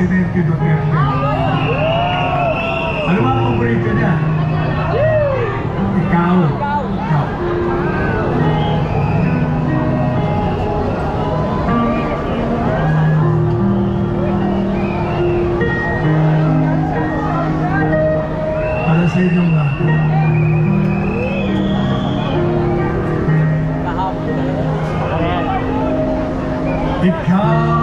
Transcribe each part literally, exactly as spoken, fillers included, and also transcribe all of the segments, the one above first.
Presidente Duterte. Ano ba ang paborito niya? Ikaw. Ikaw. Para sa inyong lahat. Ikaw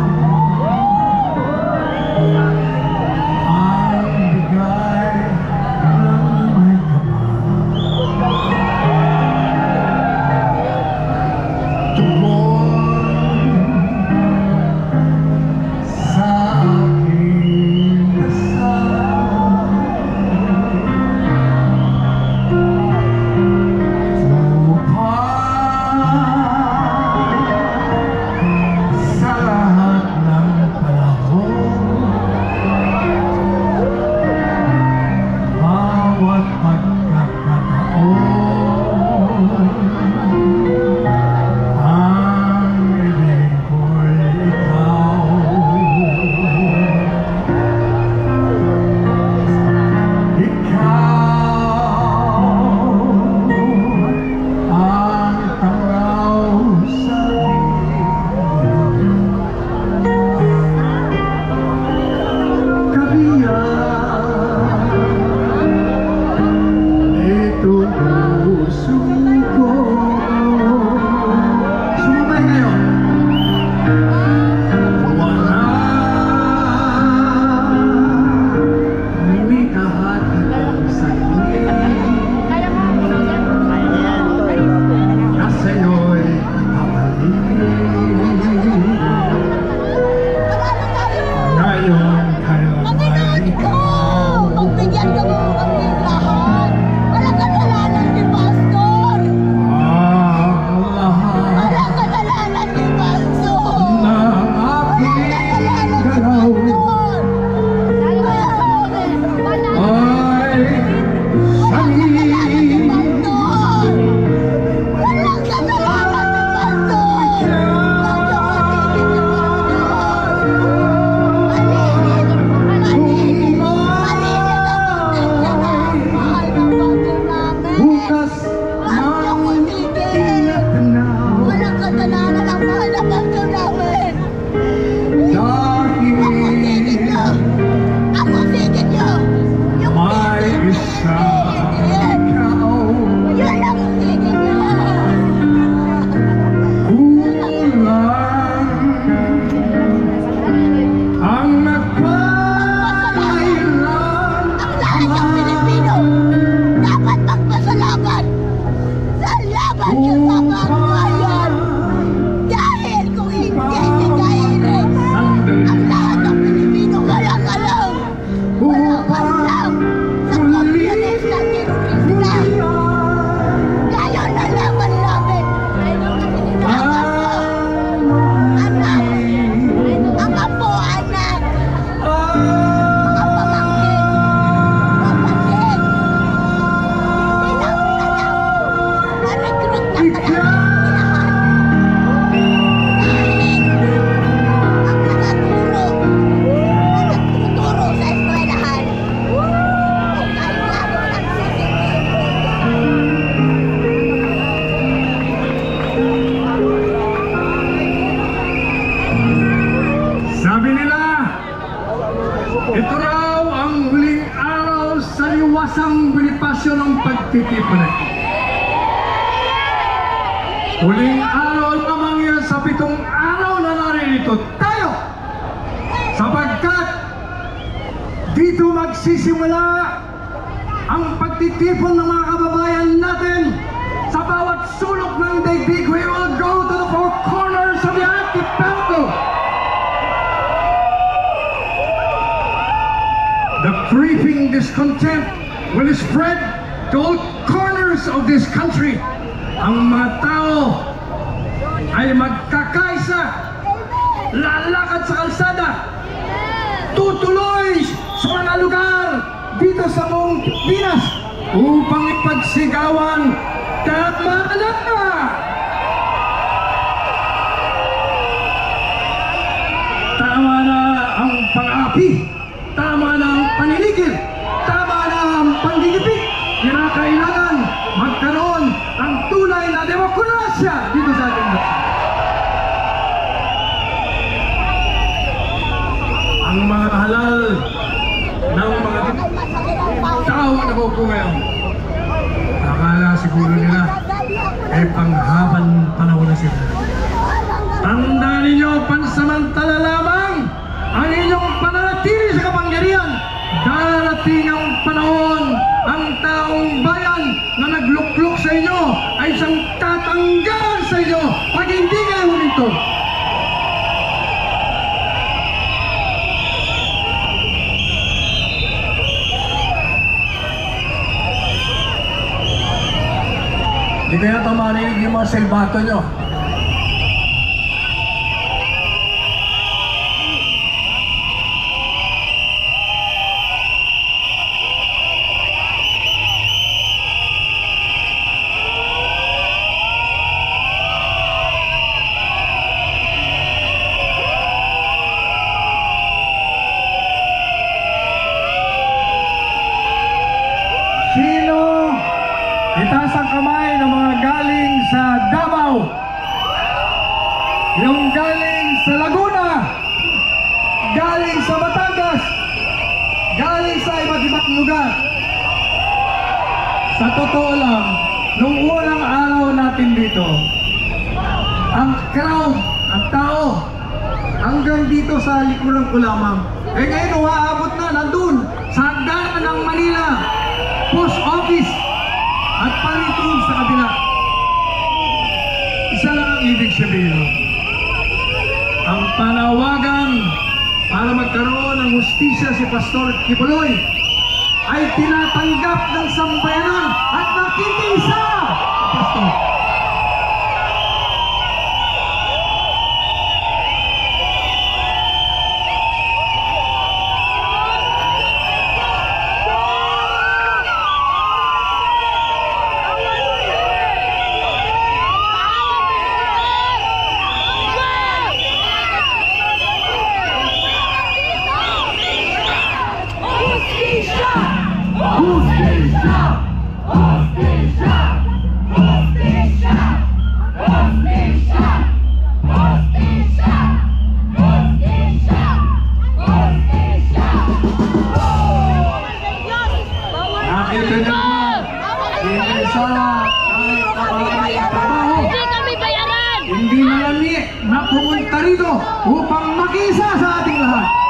ito raw ang huling araw sa liwasang Bonifacio ng pagtitipon. Huling araw lamang yan sa pitong araw na naririto tayo, sapagkat dito magsisimula ang pagtitipon ng mga kababayan natin sa bawat sulok ng daigdig. We will go to the four corners of the archipelago. The creeping discontent will spread to all corners of this country. Ang mga tao ay magkakaisa, lalakad sa kalsada, tutuloy sa mga lugar dito sa buong Pinas upang ipagsigawan, tama na! Tama na ang pang-aapi, tama na ang paniligid, tama na ang panggigipit. Kinakailangan magkaroon ng tunay na demokrasya dito sa ating bansa. Ang mga halal ng mga tao na po ngayon, akala siguro nila ay panghabang panahon na sila. Tandaan ninyo, pansamantala lamang ang inyong pananatili sa kapangyarihan. Darating ang panahon, ang taong bayan na nagluklok sa inyo ay isang tatanggal sa inyo pag hindi kayo huminto. Hindi kaya ito marinig yung mga silbato nyo. Sino itaas ang kamay ng mga galing sa Davao, yung galing sa Laguna, galing sa Batangas, galing sa iba't ibang lugar? Sa totoo lang, nung unang araw natin dito, ang crowd, ang tao, hanggang dito sa likuran ko lamang. Eh ngayon, umaabot na, nandun, sa hagdanan ng Manila, post office, at palitong sa kabila. Isa lang ang ibig sabihin. Ang panawagan para magkaroon ng hustisya si Pastor Kibuloy ay tinatanggap ng sambayanan at nakikisa, Pastor. Hindi na lang na pumunta rito upang makisa sa ating lahat.